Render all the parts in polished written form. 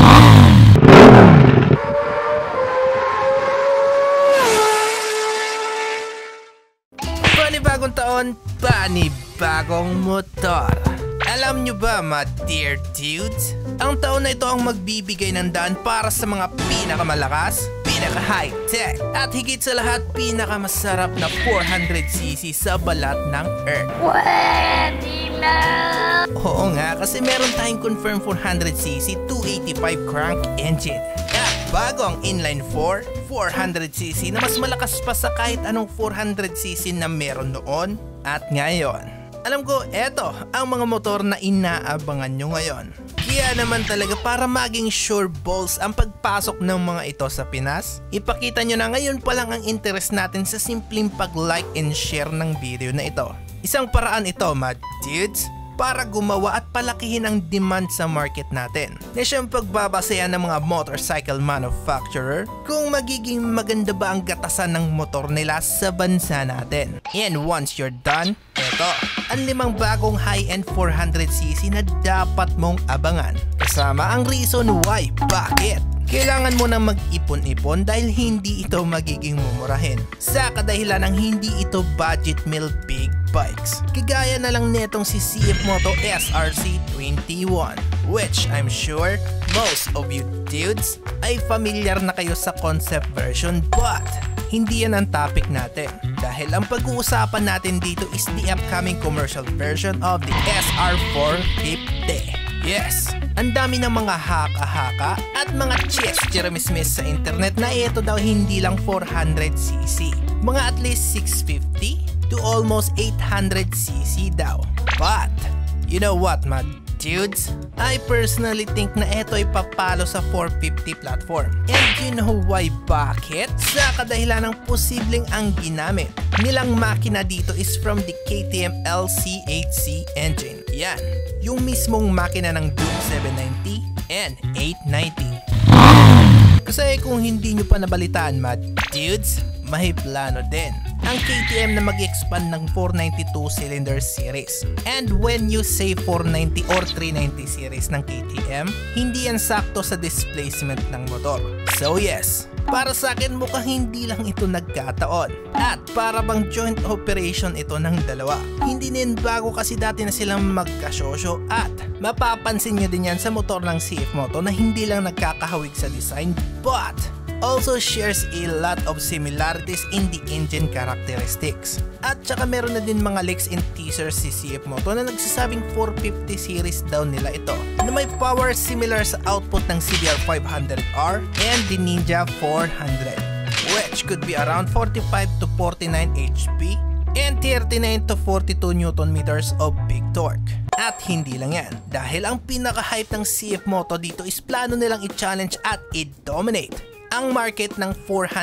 Panibagong taon, panibagong motor. Alam nyo ba mga dear dudes? Ang taon na ito ang magbibigay ng daan para sa mga pinakamalakas, pinaka-high-tech, at higit sa lahat pinakamasarap na 400cc sa balat ng Earth. Pwede na! Oo nga, kasi meron tayong confirmed 400cc 285 crank engine. At bago ang inline 4, 400cc na mas malakas pa sa kahit anong 400cc na meron noon at ngayon. Alam ko, eto ang mga motor na inaabangan nyo ngayon. Kaya naman talaga para maging sure balls ang pagpasok ng mga ito sa Pinas, ipakita nyo na ngayon pa lang ang interest natin sa simpleng pag-like and share ng video na ito. Isang paraan ito, mga dudes, para gumawa at palakihin ang demand sa market natin. Na siyang pagbabasehan ng mga motorcycle manufacturer kung magiging maganda ba ang gatasan ng motor nila sa bansa natin. And once you're done, eto, ang 5 bagong high-end 400cc na dapat mong abangan. Kasama ang reason why, bakit? Kailangan mo nang mag-ipon-ipon dahil hindi ito magiging mumurahin. Sa kadahilan ng hindi ito budget meal big bikes. Kagaya na lang netong si CF Moto SRC21, which I'm sure most of you dudes ay familiar na kayo sa concept version, but hindi yan ang topic natin. Dahil ang pag-uusapan natin dito is the upcoming commercial version of the SR450. Yes, ang dami ng mga haka-haka at mga chismis sa internet na ito daw hindi lang 400cc. Mga at least 650 to almost 800cc daw. But, you know what, mga dudes? I personally think na ito ay papalo sa 450 platform. And you know why, bakit? Sa kadahilan ng posibleng ang ginamit nilang makina dito is from the KTM LC8C engine. Yan, yung mismong makina ng Duke 790 and 890. Kasi kung hindi nyo pa nabalitaan, mga dudes, may plano din ang KTM na mag-expand ng 492 cylinder series. And when you say 490 or 390 series ng KTM, hindi yan sakto sa displacement ng motor. So yes, para sa akin mukhang hindi lang ito nagkataon. At para bang joint operation ito ng dalawa. Hindi din bago kasi dati na silang magkasosyo at mapapansin nyo din yan sa motor ng CF Moto na hindi lang nagkakahawig sa design but also shares a lot of similarities in the engine characteristics. At saka meron na din mga leaks and teasers si CF Moto na nagsasabing 450 series daw nila ito na may power similar sa output ng CBR 500R and the Ninja 400, which could be around 45 to 49 HP and 39 to 42 Newton meters of big torque. At hindi lang yan, dahil ang pinaka-hype ng CF Moto dito is plano nilang i-challenge at i-dominate ang market ng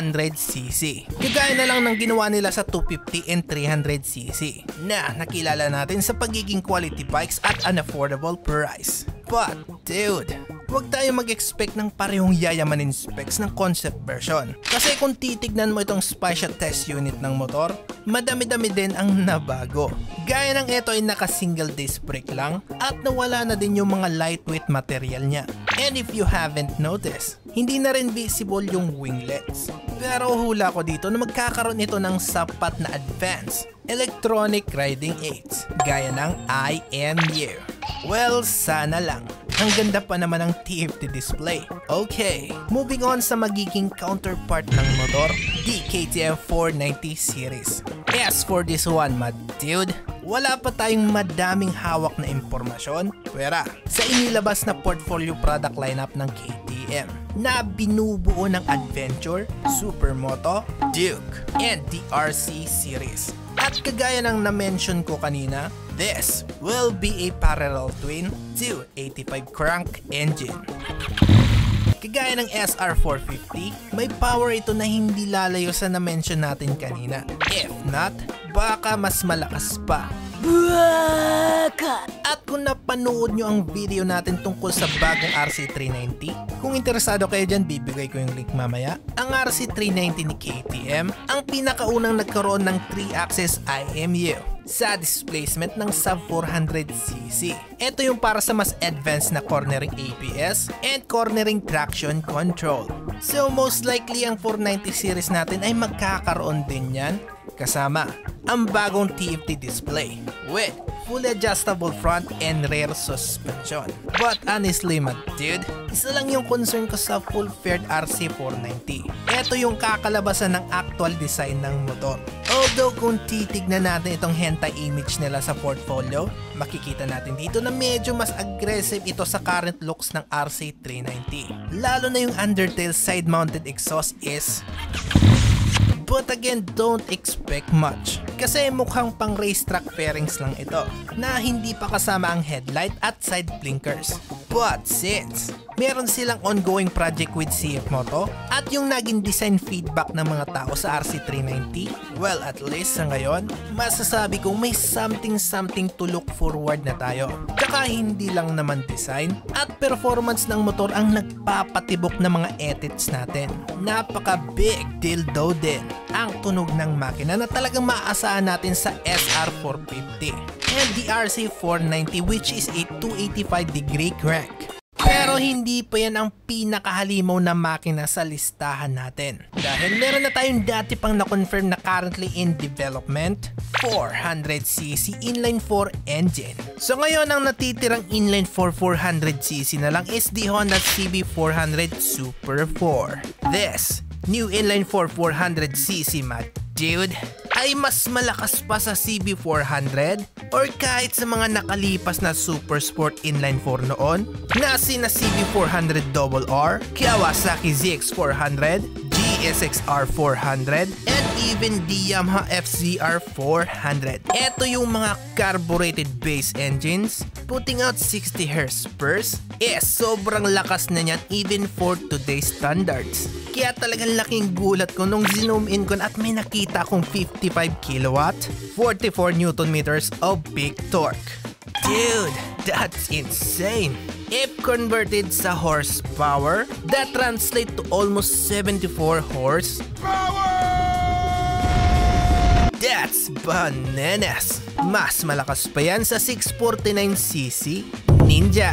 400cc. Kagaya na lang ng ginawa nila sa 250 and 300cc na nakilala natin sa pagiging quality bikes at an affordable price. But dude, huwag tayo mag-expect ng parehong yayamanin specs ng concept version. Kasi kung titignan mo itong spatial test unit ng motor, madami-dami din ang nabago. Gaya ng ito ay naka-single disc brake lang at nawala na din yung mga lightweight material niya. And if you haven't noticed, hindi na rin visible yung winglets. Pero hula ko dito na magkakaroon ito ng sapat na advanced electronic riding aids gaya ng IMU. Well, sana lang. Ang ganda pa naman ng TFT display. Okay, moving on sa magiging counterpart ng motor, the KTM 490 series. As for this one, my dude, wala pa tayong madaming hawak na impormasyon pwera sa inilabas na portfolio product lineup ng KTM na binubuo ng Adventure, Supermoto, Duke, and the RC series. At kagaya ng na-mention ko kanina, this will be a parallel twin to 85 crank engine. Kagaya ng SR450, may power ito na hindi lalayo sa na-mention natin kanina. If not, baka mas malakas pa. Baka! At kung napanood nyo ang video natin tungkol sa bagong RC390, kung interesado kayo dyan, bibigay ko yung link mamaya. Ang RC390 ni KTM, ang pinakaunang nagkaroon ng 3-axis IMU sa displacement ng sub 400cc. Ito yung para sa mas advanced na cornering ABS and cornering traction control. So most likely ang 490 series natin ay magkakaroon din yan, kasama ang bagong TFT display with fully adjustable front and rear suspension. But honestly my dude, isa lang yung concern ko sa full-fared RC490. Ito yung kakalabasan ng actual design ng motor. Although kung titignan natin itong hentai image nila sa portfolio, makikita natin dito na medyo mas aggressive ito sa current looks ng RC390. Lalo na yung Undertale side-mounted exhaust is... But again, don't expect much. Kasi mukhang pang racetrack fairings lang ito na hindi pa kasama ang headlight at side blinkers. But since meron silang ongoing project with CF Moto at yung naging design feedback ng mga tao sa RC390, well at least sa ngayon, masasabi kong may something to look forward na tayo. Tsaka hindi lang naman design at performance ng motor ang nagpapatibok ng mga edits natin. Napaka big deal daw din ang tunog ng makina na talagang maaasahan natin sa SR450 and the RC490 which is a 285 degree crank. Pero hindi pa yan ang pinakahalimaw na makina sa listahan natin. Dahil meron na tayong dati pang na-confirm na currently in development 400cc inline 4 engine. So ngayon ang natitirang inline 4 400cc na lang is the Honda CB400 Super 4. This new inline 4 400cc dude ay mas malakas pa sa CB400 or kahit sa mga nakalipas na Super Sport inline 4 noon na sina CB400RR, Kawasaki ZX400, GSX-R 400 and even the Yamaha FZR 400. Ito yung mga carbureted base engines putting out 60 horsepower. Sobrang lakas na niyan even for today's standards. Kaya talagang laking gulat ko nung zoom in ko at may nakita akong 55 kilowatt, 44 newton meters of peak torque. Dude, that's insane! If converted sa horsepower, that translates to almost 74 horsepower! That's bananas! Mas malakas pa yan sa 649cc Ninja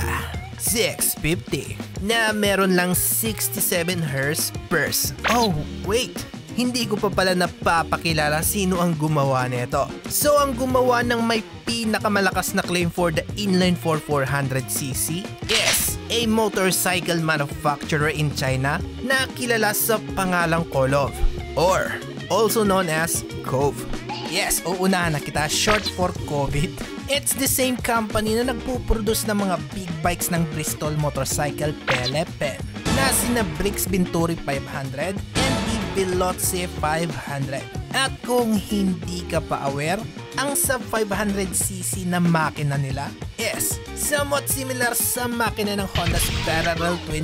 650 na meron lang 67 horsepower. Oh, wait! Hindi ko pa pala napapakilala sino ang gumawa nito. So ang gumawa ng may pinakamalakas na claim for the inline 4 400cc is a motorcycle manufacturer in China na kilala sa pangalang Kolov or also known as Cove. Yes, uunahan na kita, short for COVID. It's the same company na nagpuproduce ng mga big bikes ng Bristol Motorcycle Pelepen na sina Brix Venturi 500 and Veloce 500. At kung hindi ka pa aware, ang sub 500cc na makina nila is somewhat similar sa makina ng Honda's Parallel Twin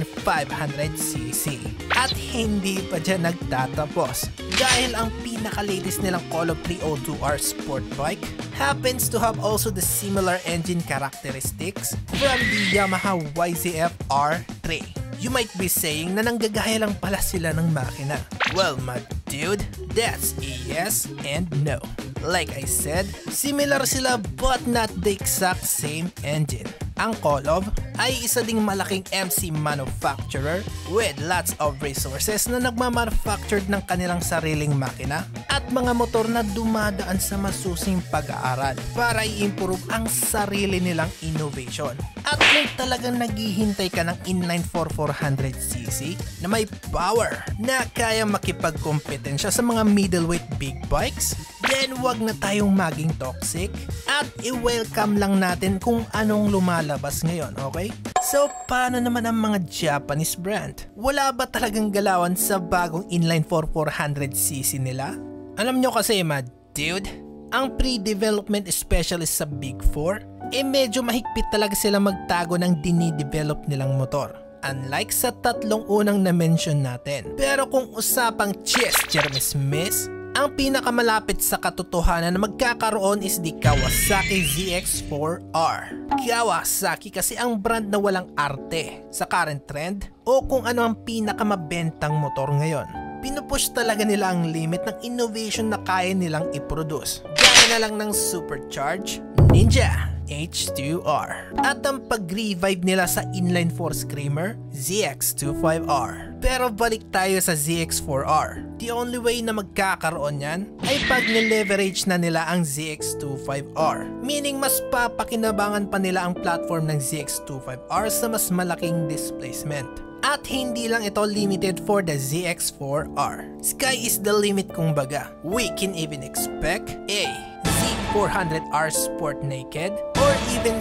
500cc. At hindi pa dyan nagtatapos dahil ang pinaka-latest nilang Kolov 302R sport bike happens to have also the similar engine characteristics from the Yamaha YZF R3. You might be saying na nanggagaya lang pala sila ng makina. Well, my dude, that's a yes and no. Like I said, similar sila but not the exact same engine. Ang Kolov ay isa ding malaking MC manufacturer with lots of resources na nagmamanufactured ng kanilang sariling makina at mga motor na dumadaan sa masusing pag-aaral para i-improve ang sarili nilang innovation. At kung talagang naghihintay ka ng inline 4 400cc na may power na kaya makipagkompetensya sa mga middleweight big bikes, then wag na tayong maging toxic at i-welcome lang natin kung anong lumalabas ngayon, okay? So, paano naman ang mga Japanese brand? Wala ba talagang galawan sa bagong inline 4 400cc nila? Alam nyo kasi, mga dude, ang pre-development specialist sa Big 4, medyo mahigpit talaga sila magtago ng dinidevelop nilang motor. Unlike sa tatlong unang na-mention natin. Pero kung usapang Chess Jeremy Smith, Ang pinakamalapit sa katotohanan na magkakaroon is the Kawasaki ZX-4R. Kawasaki kasi ang brand na walang arte sa current trend o kung ano ang pinakamabentang motor ngayon. Pinupush talaga nila ang limit ng innovation na kaya nilang i-produce. Gaya na lang ng supercharged Ninja H2R at ang pag-revive nila sa inline-4 screamer ZX25R. Pero balik tayo sa ZX4R. The only way na magkakaroon yan ay pag nileverage na nila ang ZX25R. Meaning mas papakinabangan pa nila ang platform ng ZX25R sa mas malaking displacement. At hindi lang ito limited for the ZX4R. Sky is the limit kumbaga. We can even expect a Z400R Sport Naked or even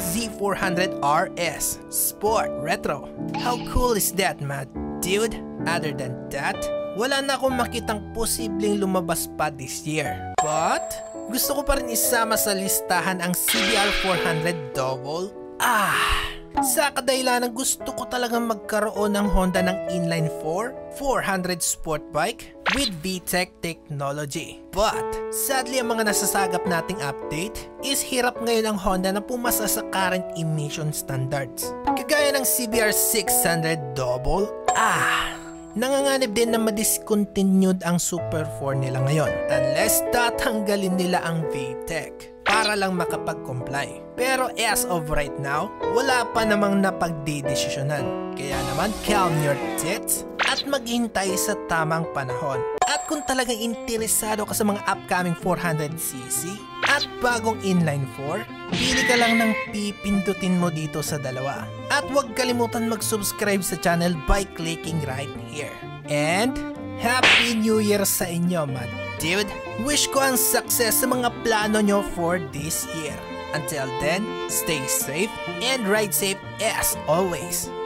Z400RS Sport Retro. How cool is that, man? Dude, other than that, wala na akong makitang posibleng lumabas pa this year. But, gusto ko pa rin isama sa listahan ang CBR 400 Double. Sa kadahilanan gusto ko talagang magkaroon ng Honda ng inline 4 400 sport bike with VTEC technology. But sadly ang mga nasasagap nating update is hirap ngayon ang Honda na pumasa sa current emission standards. Kagaya ng CBR 600 Double, nanganganib din na ma-discontinued ang Super 4 nila ngayon unless tatanggalin nila ang VTEC para lang makapag-comply. Pero as of right now, wala pa namang napagdidesisyonan. Kaya naman calm your tits at maghintay sa tamang panahon. At kung talagang interesado ka sa mga upcoming 400cc at bagong inline 4, pili ka lang ng pipindutin mo dito sa dalawa. At huwag kalimutan mag-subscribe sa channel by clicking right here. And Happy New Year sa inyo, man. Dude, wish ko ang success sa mga plano nyo for this year. Until then, stay safe and ride safe as always.